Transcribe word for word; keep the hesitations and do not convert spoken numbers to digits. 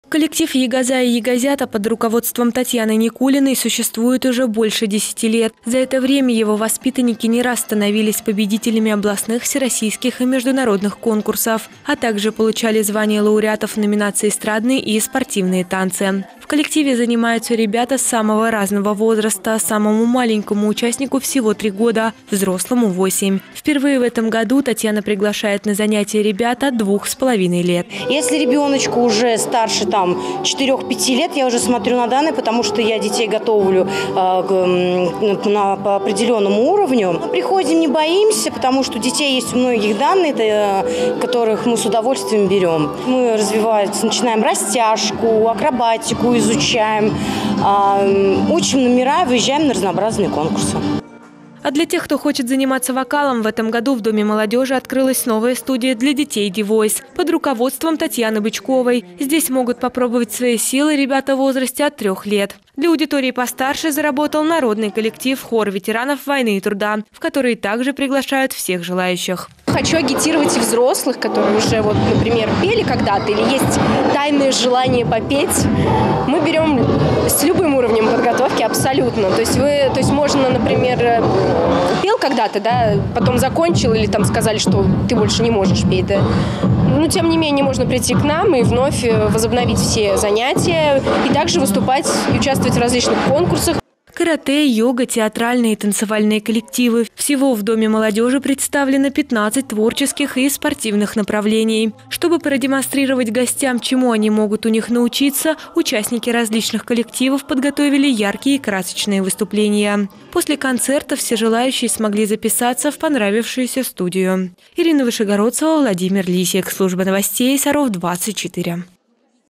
Коллектив «Ягоза» и «Ягозята» под руководством Татьяны Никулиной существует уже больше десяти лет. За это время его воспитанники не раз становились победителями областных, всероссийских и международных конкурсов, а также получали звание лауреатов в номинации «Эстрадные» и «Спортивные танцы». В коллективе занимаются ребята с самого разного возраста. Самому маленькому участнику всего три года, взрослому восемь. Впервые в этом году Татьяна приглашает на занятия ребят от двух с половиной лет. Если ребеночку уже старше там четырёх-пяти лет, я уже смотрю на данные, потому что я детей готовлю э, на, по определенному уровню. Мы приходим, не боимся, потому что у детей есть у многих данные, э, которых мы с удовольствием берем. Мы развиваем, начинаем растяжку, акробатику изучаем, э, учим номера, выезжаем на разнообразные конкурсы. А для тех, кто хочет заниматься вокалом, в этом году в Доме молодежи открылась новая студия для детей «Ди Войс» под руководством Татьяны Бычковой. Здесь могут попробовать свои силы ребята в возрасте от трех лет. Для аудитории постарше заработал народный коллектив «Хор ветеранов войны и труда», в который также приглашают всех желающих. Хочу агитировать и взрослых, которые уже, вот, например, пели когда-то или есть тайное желание попеть. Мы берем с любым уровнем подготовки абсолютно. То есть, вы, то есть можно, например, пел когда-то, да, потом закончил или там сказали, что ты больше не можешь петь, да. Но тем не менее можно прийти к нам и вновь возобновить все занятия и также выступать и участвовать в различных конкурсах. Карате, йога, театральные и танцевальные коллективы. Всего в Доме молодежи представлено пятнадцать творческих и спортивных направлений. Чтобы продемонстрировать гостям, чему они могут у них научиться, участники различных коллективов подготовили яркие и красочные выступления. После концерта все желающие смогли записаться в понравившуюся студию. Ирина Вышегородцева, Владимир Лисик. Служба новостей Саров двадцать четыре.